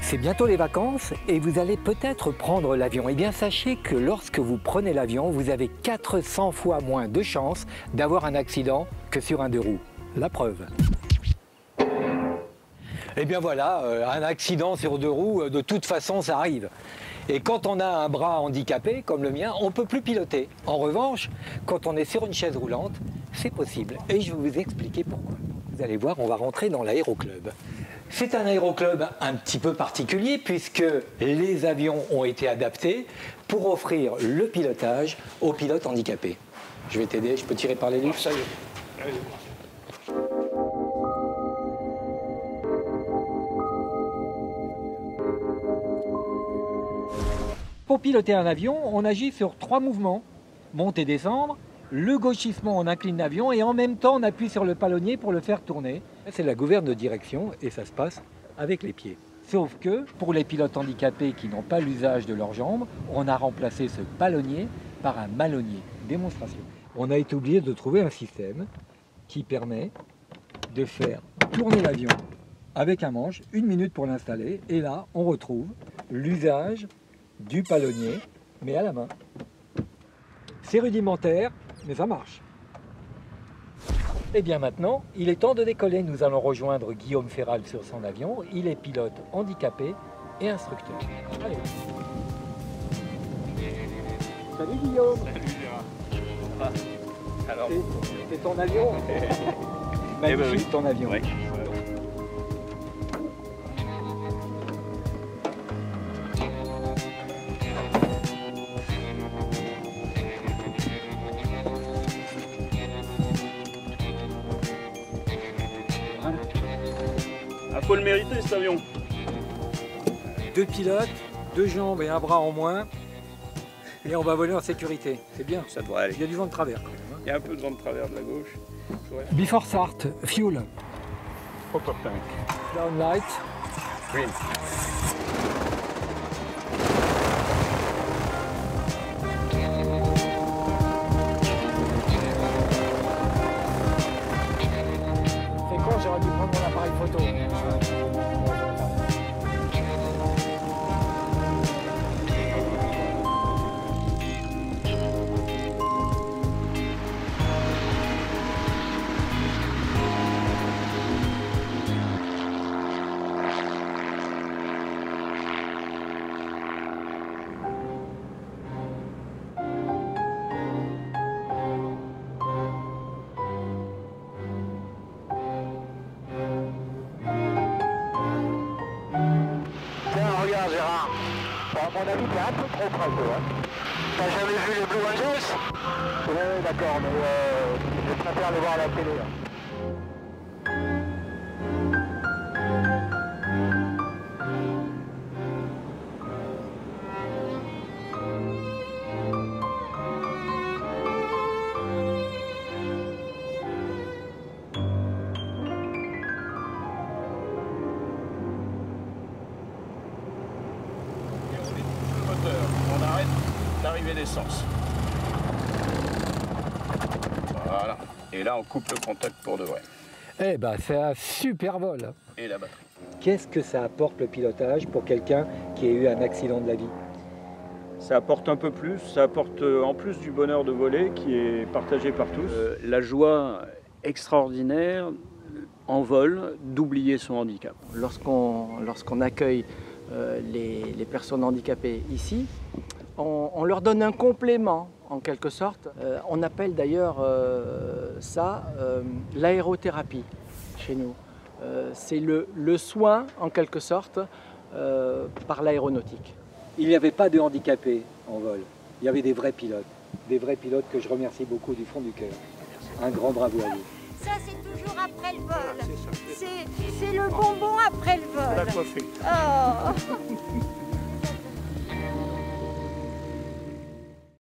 C'est bientôt les vacances et vous allez peut-être prendre l'avion. Eh bien, sachez que lorsque vous prenez l'avion, vous avez 400 fois moins de chances d'avoir un accident que sur un deux roues. La preuve. Eh bien voilà, un accident sur deux roues, de toute façon, ça arrive. Et quand on a un bras handicapé, comme le mien, on ne peut plus piloter. En revanche, quand on est sur une chaise roulante, c'est possible. Et je vais vous expliquer pourquoi. Vous allez voir, on va rentrer dans l'aéroclub. C'est un aéroclub un petit peu particulier puisque les avions ont été adaptés pour offrir le pilotage aux pilotes handicapés. Je vais t'aider, je peux tirer par les livres? Ça y est. Allez. Pour piloter un avion, on agit sur 3 mouvements. Monter, descendre, le gauchissement, on incline l'avion et en même temps on appuie sur le palonnier pour le faire tourner. C'est la gouverne de direction et ça se passe avec les pieds. Sauf que pour les pilotes handicapés qui n'ont pas l'usage de leurs jambes, on a remplacé ce palonnier par un malonnier. Démonstration. On a été obligé de trouver un système qui permet de faire tourner l'avion avec un manche, 1 minute pour l'installer et là on retrouve l'usage du palonnier, mais à la main. C'est rudimentaire, mais ça marche. Et bien maintenant, il est temps de décoller. Nous allons rejoindre Guillaume Ferral sur son avion. Il est pilote handicapé et instructeur. Allez. Salut Guillaume. Salut Gérard. Ça va? Alors, c'est ton avion. Magnifique ton avion. Ouais. Faut le mériter cet avion. 2 pilotes, 2 jambes et un bras en moins. Et on va voler en sécurité. C'est bien. Ça devrait aller. Il y a du vent de travers quand même. Il y a un peu de vent de travers de la gauche. Before start, fuel. Pop-up tank. Down light. Green. C'est con, j'aurais dû prendre mon appareil photo. Regarde Gérard, à mon avis t'es un peu trop crado. Hein. T'as jamais vu les Blue Angels? Ouais d'accord, mais je préfère les voir à la télé. Hein. On arrête l'arrivée d'essence. Voilà. Et là, on coupe le contact pour de vrai. Eh ben, c'est un super vol. Et la batterie. Qu'est-ce que ça apporte le pilotage pour quelqu'un qui a eu un accident de la vie? Ça apporte un peu plus, ça apporte en plus du bonheur de voler qui est partagé par tous. La joie extraordinaire en vol d'oublier son handicap. Lorsqu'on accueille les personnes handicapées ici, on leur donne un complément en quelque sorte. On appelle d'ailleurs ça l'aérothérapie chez nous. C'est le soin en quelque sorte par l'aéronautique. Il n'y avait pas de handicapés en vol. Il y avait des vrais pilotes que je remercie beaucoup du fond du cœur. Un grand bravo à vous. Ça, c'est toujours après le vol. C'est le bonbon après le vol. La coiffée. Oh.